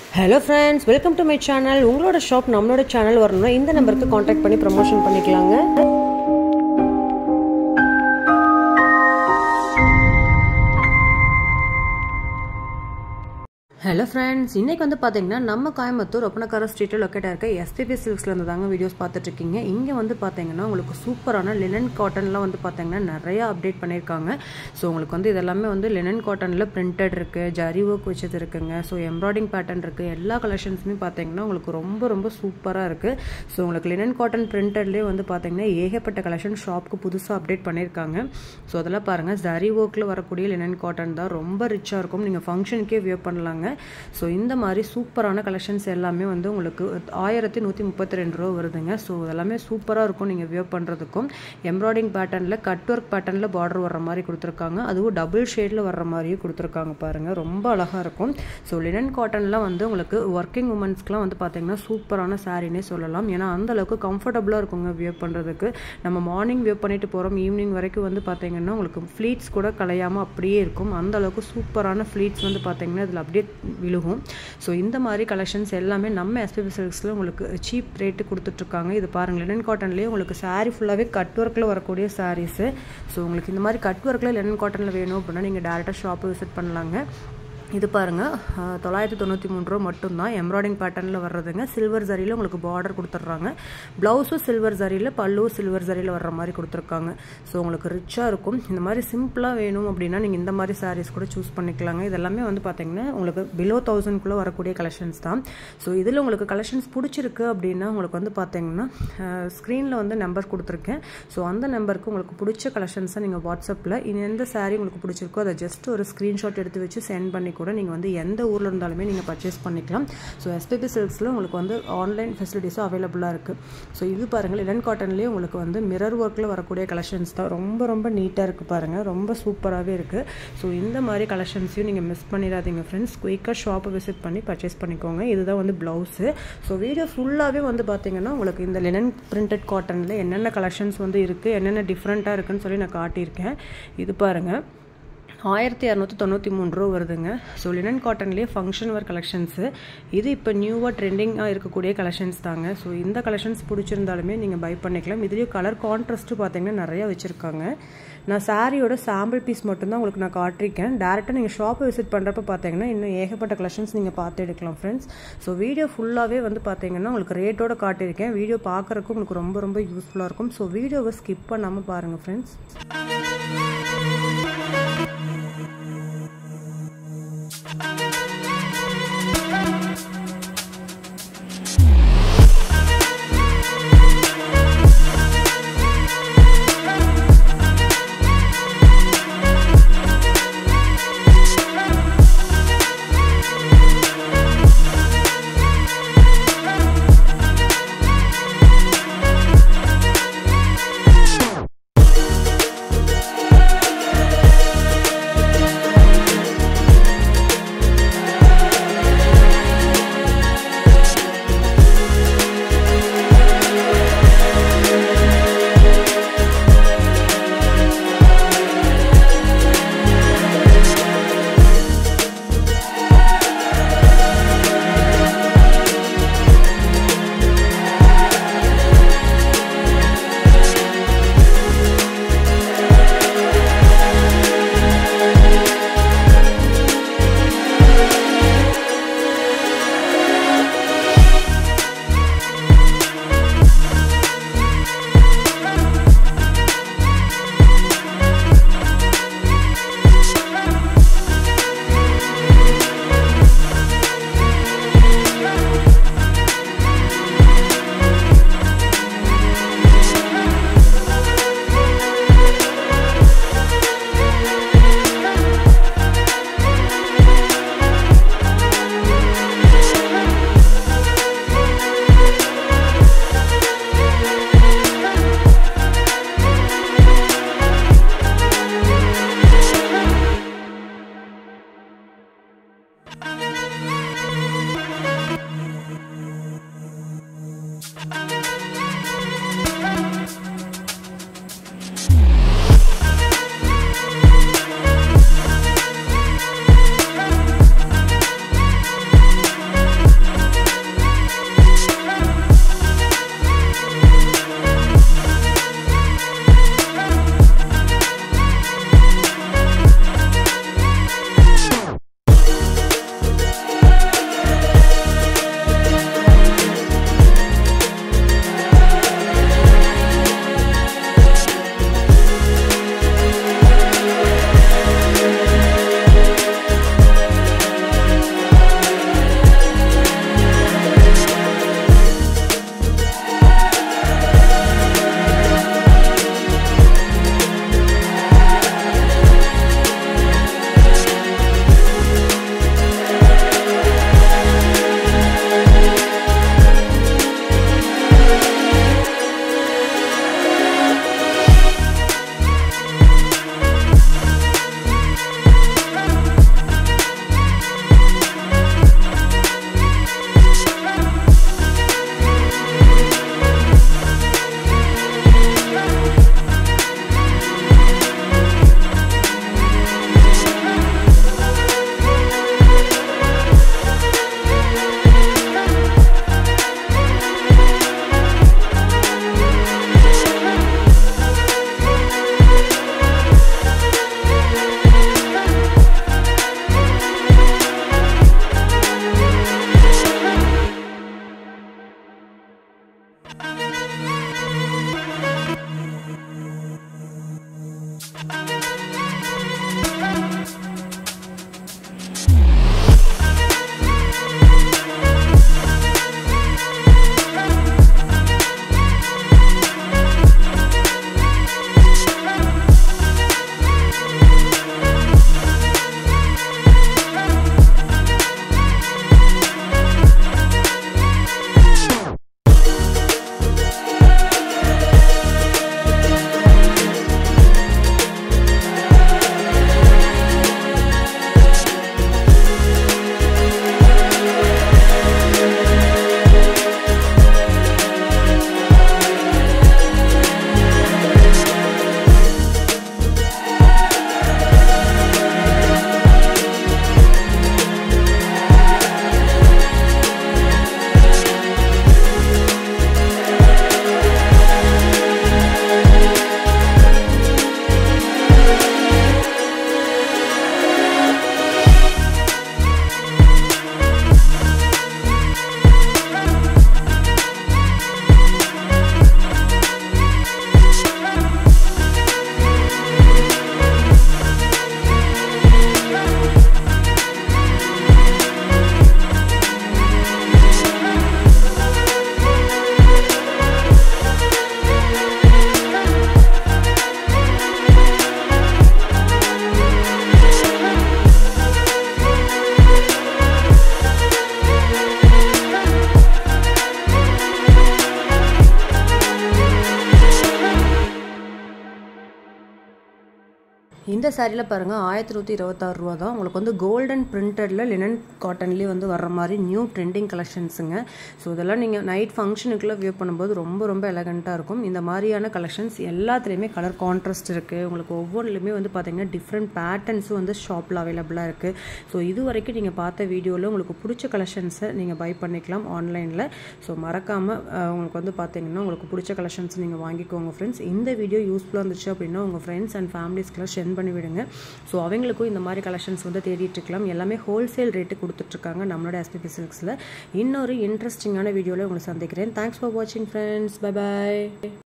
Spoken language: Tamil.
Hello friends, welcome to my channel. உங்களோட ஷாப் நம்மளோட சேனல் வரணும்னா இந்த நம்பருக்கு கான்டாக்ட் பண்ணி ப்ரமோஷன் பண்ணிக்கலாங்க. Hello friends, இன்னைக்கு வந்து பாத்தீங்கன்னா நம்ம கோயம்புத்தூர் ஒப்பனக்கார ஸ்ட்ரீட்ல லொகேட் ஆயிருக்க SPP சில்க்ஸ்ல இருந்து தாங்க வீடியோஸ் பார்த்துட்டு இருக்கீங்க. இங்க வந்து பாத்தீங்கன்னா உங்களுக்கு சூப்பரான லினன் காட்டன்ல வந்து பாத்தீங்கன்னா நிறைய அப்டேட் பண்ணிருக்காங்க. சோ உங்களுக்கு வந்து இதெல்லாம் வந்து லினன் காட்டன்ல பிரிண்டட் இருக்கு, ஜரி வர்க் வச்சது இருக்குங்க. சோ எம்ப்ராய்டிஙங் பேட்டர்ன் இருக்கு. எல்லா கலெக்ஷன்ஸ்மே பாத்தீங்கன்னா உங்களுக்கு ரொம்ப சூப்பரா இருக்கு. சோ உங்களுக்கு லினன் காட்டன் பிரிண்டட்லயே வந்து பாத்தீங்கன்னா ஏகப்பட்ட கலெக்ஷன் ஷாப்க்கு புதுசா அப்டேட் பண்ணிருக்காங்க. சோ அதெல்லாம் பாருங்க, ஜரி வர்க்ல வரக்கூடிய லினன் காட்டன் தான் ரொம்ப ரிச்சா இருக்கும். நீங்க ஃபங்க்ஷனுக்கே வியர் பண்ணலாங்க. சோ இந்த மாதிரி சூப்பரான கலெக்ஷன்ஸ் எல்லாமே வந்து உங்களுக்கு 1132 ரூபாய் வருதுங்க. சோ எல்லாமே சூப்பரா இருக்கும் நீங்க வியர் பண்றதுக்கும். எம்ப்ராய்டிங் பேட்டர்ன்ல கட் வர்க் பேட்டர்ன்ல பார்டர் வர்ற மாதிரி கொடுத்திருக்காங்க. அதுவும் டபுள் ஷேட்ல வர்ற மாதிரியும் கொடுத்திருக்காங்க பாருங்க. ரொம்ப அழகா இருக்கும். சோ லினன் காட்டன்ல வந்து உங்களுக்கு வர்க்கிங் உமன்ஸ்க்குலாம் வந்து பாத்தீங்கன்னா சூப்பரான சாரினே சொல்லலாம். ஏன்னா அந்த அளவுக்கு கம்ஃபர்டபுளா இருக்குங்க வியர் பண்றதுக்கு. நம்ம மார்னிங் வியர் பண்ணிட்டு போறோம், ஈவினிங் வரைக்கும் வந்து பாத்தீங்கன்னா உங்களுக்கு ஃப்ளீட்ஸ் கூட கலையாம அப்படியே இருக்கும். அந்த அளவுக்கு சூப்பரான ஃப்ளீட்ஸ் வந்து பாத்தீங்கன்னா இதுல அப்படியே விழுகும். ஸோ இந்த மாதிரி கலெக்ஷன்ஸ் எல்லாமே நம்ம SPP சில்க்ஸில் உங்களுக்கு சீப் ரேட்டு கொடுத்துட்ருக்காங்க. இது பாருங்கள், லினன் காட்டன்லேயே உங்களுக்கு சாரீ ஃபுல்லாகவே கட் ஒர்க்கில் வரக்கூடிய சாரீஸு. ஸோ உங்களுக்கு இந்த மாதிரி கட் ஒர்க்கில் லினன் காட்டனில் வேணும் அப்படின்னா நீங்கள் டேரெக்டாக ஷாப்பை விசிட் பண்ணலாங்க. இது பாருங்கள், 993 ரூபா மட்டும்தான். எம்ப்ராய்டிங் பேட்டர்னில் வர்றதுங்க. சில்வர் ஜரியில் உங்களுக்கு பார்டர் கொடுத்துட்றாங்க. ப்ளவுஸும் சில்வர் ஜரியில், பல்லுவும் சில்வர் ஜரியில் வர்ற மாதிரி கொடுத்துருக்காங்க. ஸோ உங்களுக்கு ரிச்சாக இருக்கும். இந்த மாதிரி சிம்பிளாக வேணும் அப்படின்னா நீங்கள் இந்த மாதிரி சாரீஸ் கூட சூஸ் பண்ணிக்கலாங்க. இதெல்லாமே வந்து பார்த்தீங்கன்னா உங்களுக்கு பிலோ 1000 வரக்கூடிய கலெக்ஷன்ஸ் தான். ஸோ இதில் உங்களுக்கு கலெக்ஷன்ஸ் பிடிச்சிருக்கு அப்படின்னா உங்களுக்கு வந்து பார்த்தீங்கன்னா ஸ்க்ரீனில் வந்து நம்பர் கொடுத்துருக்கேன். ஸோ அந்த நம்பருக்கு உங்களுக்கு பிடிச்ச கலெக்ஷன்ஸை நீங்கள் வாட்ஸ்அப்பில் எந்த சாரீ உங்களுக்கு பிடிச்சிருக்கோ அதை ஜஸ்ட் ஒரு ஸ்க்ரீன்ஷாட் எடுத்து வச்சு சென்ட் பண்ணி கூட நீங்கள் வந்து எந்த ஊரில் இருந்தாலுமே நீங்கள் பர்ச்சேஸ் பண்ணிக்கலாம். ஸோ SPP சில்க்ஸில் உங்களுக்கு வந்து ஆன்லைன் ஃபெசிலிட்டிஸும் அவைலபிளாக இருக்குது. ஸோ இது பாருங்கள், லினன் காட்டன்லேயே உங்களுக்கு வந்து மிரர் ஒர்க்கில் வரக்கூடிய கலெக்ஷன்ஸ் தான். ரொம்ப நீட்டாக இருக்குது பாருங்கள். ரொம்ப சூப்பராகவே இருக்குது. ஸோ இந்த மாதிரி கலெக்ஷன்ஸையும் நீங்கள் மிஸ் பண்ணிடாதீங்க ஃப்ரெண்ட்ஸ். குயிக்காக ஷாப்பை விசிட் பண்ணி பர்ச்சேஸ் பண்ணிக்கோங்க. இதுதான் வந்து ப்ளவுஸு. ஸோ வீடியோ ஃபுல்லாகவே வந்து பார்த்தீங்கன்னா உங்களுக்கு இந்த லினன் பிரிண்டட் காட்டனில் என்னென்ன கலெக்ஷன்ஸ் வந்து இருக்குது, என்னென்ன டிஃப்ரெண்ட்டாக இருக்குதுன்னு சொல்லி நான் காட்டியிருக்கேன். இது பாருங்கள், 1293 ரூபா வருதுங்க. ஸோ லினன் காட்டன்லேயே ஃபங்க்ஷன் வேர் கலெக்ஷன்ஸு. இது இப்போ நியூவாக ட்ரெண்டிங்காக இருக்கக்கூடிய கலெக்ஷன்ஸ் தாங்க. ஸோ இந்த கலெக்ஷன்ஸ் பிடிச்சிருந்தாலுமே நீங்கள் பை பண்ணிக்கலாம். இதுலேயும் கலர் கான்ட்ராஸ்ட்டு பார்த்தீங்கன்னா நிறையா வச்சுருக்காங்க. நான் சாரியோட சாம்பிள் பீஸ் மட்டும்தான் உங்களுக்கு நான் காட்டியிருக்கேன். டேரெக்டாக நீங்கள் ஷாப்பை விசிட் பண்ணுறப்ப பார்த்தீங்கன்னா இன்னும் ஏகப்பட்ட கலெக்ஷன்ஸ் நீங்கள் பார்த்து எடுக்கலாம் ஃப்ரெண்ட்ஸ். ஸோ வீடியோ ஃபுல்லாகவே வந்து பார்த்தீங்கன்னா உங்களுக்கு ரேட்டோட காட்டியிருக்கேன். வீடியோ பார்க்குறதுக்கும் உங்களுக்கு ரொம்ப யூஸ்ஃபுல்லாக இருக்கும். ஸோ வீடியோவை ஸ்கிப் பண்ணாமல் பாருங்கள் ஃப்ரெண்ட்ஸ். இந்த சாரியில் பாருங்கள் 1126 ரூபா தான். உங்களுக்கு வந்து கோல்டன் பிரிண்டடில் லினன் காட்டன்லேயே வந்து வர்ற மாதிரி நியூ ட்ரெண்டிங் கலெக்ஷன்ஸுங்க. ஸோ இதெல்லாம் நீங்கள் நைட் ஃபங்க்ஷனுக்குள்ளே வியூ பண்ணும்போது ரொம்ப ரொம்ப எலகண்ட்டாக இருக்கும். இந்த மாதிரியான கலெக்ஷன்ஸ் எல்லாத்துலேயுமே கலர் கான்ட்ராஸ்ட் இருக்குது. உங்களுக்கு ஒவ்வொன்றுலையுமே வந்து பார்த்தீங்கன்னா டிஃப்ரெண்ட் பேட்டர்ன்ஸும் வந்து ஷாப்பில் அவைலபிளாக இருக்குது. ஸோ இது வரைக்கும் நீங்கள் பார்த்த வீடியோவில் உங்களுக்கு பிடிச்ச கலெக்ஷன்ஸை நீங்கள் பை பண்ணிக்கலாம் ஆன்லைனில். ஸோ மறக்காமல் உங்களுக்கு வந்து பார்த்தீங்கன்னா உங்களுக்கு பிடிச்ச கலெக்ஷன்ஸ் நீங்கள் வாங்கிக்கோங்க ஃப்ரெண்ட்ஸ். இந்த வீடியோ யூஸ்ஃபுல்லாக இருந்துச்சு அப்படின்னா உங்கள் ஃப்ரெண்ட்ஸ் அண்ட் ஃபேமிலிஸ்க்குலாம் ஷேர் பண்ணி விடுங்க. ஸோ அவங்களுக்கும் இந்த மாதிரி கலெக்ஷன்ஸ் வந்து தேடிட்டு இருக்கலாம். எல்லாமே ஹோல்சேல் ரேட்டு கொடுத்துட்ருக்காங்க நம்மளோட எஸ்பிபி சில்க்ஸில். இன்னொரு இன்ட்ரெஸ்டிங்கான வீடியோவில் உங்களை சந்திக்கிறேன். தேங்க்ஸ் ஃபார் வாட்சிங் ஃப்ரெண்ட்ஸ். பை பாய்.